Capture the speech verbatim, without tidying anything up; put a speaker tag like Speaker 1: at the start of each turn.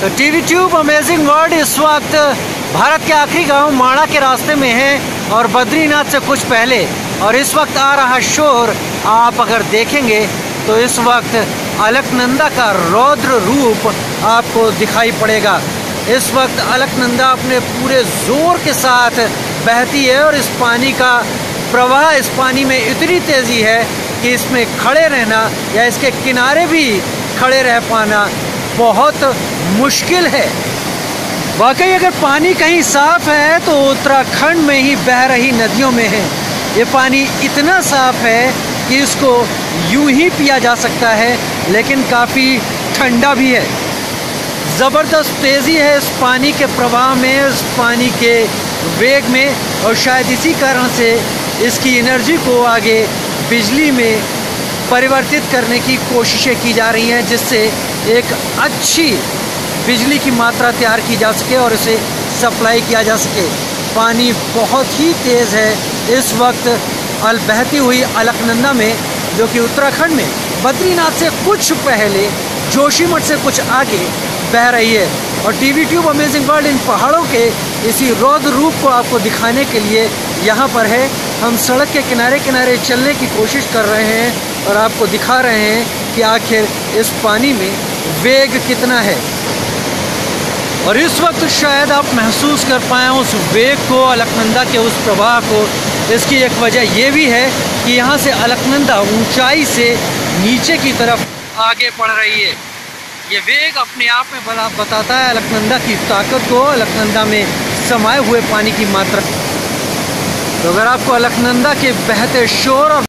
Speaker 1: तो TV tube amazing world इस वक्त भारत के आखिरी गांव माणा के रास्ते में है और बद्रीनाथ से कुछ पहले। और इस वक्त आ रहा शोर आप अगर देखेंगे तो इस वक्त अलकनंदा का रौद्र रूप आपको दिखाई पड़ेगा। इस वक्त अलकनंदा अपने पूरे जोर के साथ बहती है और इस पानी का प्रवाह, इस पानी में इतनी तेज़ी है कि इसमें खड़े रहना या इसके किनारे भी खड़े रह पाना बहुत मुश्किल है। वाकई अगर पानी कहीं साफ है तो उत्तराखंड में ही बह रही नदियों में है। ये पानी इतना साफ है कि इसको यूं ही पिया जा सकता है, लेकिन काफ़ी ठंडा भी है। ज़बरदस्त तेज़ी है इस पानी के प्रवाह में, इस पानी के वेग में, और शायद इसी कारण से इसकी एनर्जी को आगे बिजली में परिवर्तित करने की कोशिशें की जा रही हैं, जिससे एक अच्छी बिजली की मात्रा तैयार की जा सके और इसे सप्लाई किया जा सके। पानी बहुत ही तेज़ है इस वक्त अल बहती हुई अलकनंदा में, जो कि उत्तराखंड में बद्रीनाथ से कुछ पहले जोशीमठ से कुछ आगे बह रही है। और टीवी ट्यूब अमेजिंग वर्ल्ड इन पहाड़ों के इसी रौद्र रूप को आपको दिखाने के लिए यहाँ पर है। हम सड़क के किनारे किनारे चलने की कोशिश कर रहे हैं और आपको दिखा रहे हैं कि आखिर इस पानी में वेग कितना है। और इस वक्त शायद आप महसूस कर पाएँ उस वेग को, अलकनंदा के उस प्रवाह को। इसकी एक वजह यह भी है कि यहाँ से अलकनंदा ऊंचाई से नीचे की तरफ आगे बढ़ रही है। ये वेग अपने आप में बड़ा बताता है अलकनंदा की ताकत को, अलकनंदा में समाये हुए पानी की मात्रा। तो अगर आपको अलकनंदा के बहते शोर और